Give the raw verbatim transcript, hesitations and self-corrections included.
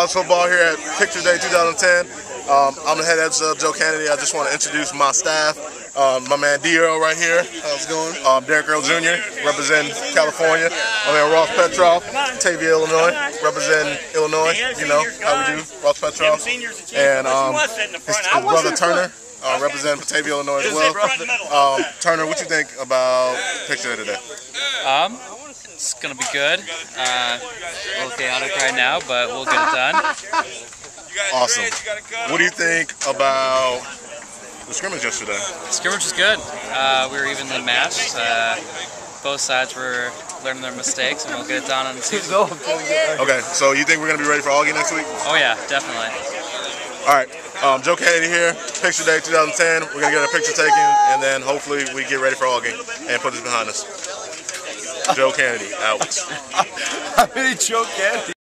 college football here at Picture Day twenty ten. Um, I'm the head editor of Joe Kennedy. I just want to introduce my staff. Um, my man D Earl right here. How's it going? Um, Derek Earl Junior representing California. My man Ross Petroff, Tavia, Illinois, representing Illinois. You know how we do, Ross Petroff. And um, his, his brother Turner, uh, representing Batavia, Illinois as well. Um, Turner, what you think about Picture Day today? Um, it's gonna be good. Uh, a little chaotic right now, but we'll get it done. Awesome. What do you think about the scrimmage yesterday? The scrimmage was good. Uh, we were evenly matched. Uh, both sides were learning their mistakes, and we'll get it done on the season. Okay, so you think we're gonna be ready for Augie next week? Oh yeah, definitely. All right, um, Joe Kennedy here, Picture Day twenty ten. We're gonna get a picture taken, and then hopefully we get ready for Augie and put this behind us. Joe Kennedy out. I mean, Joe Kennedy.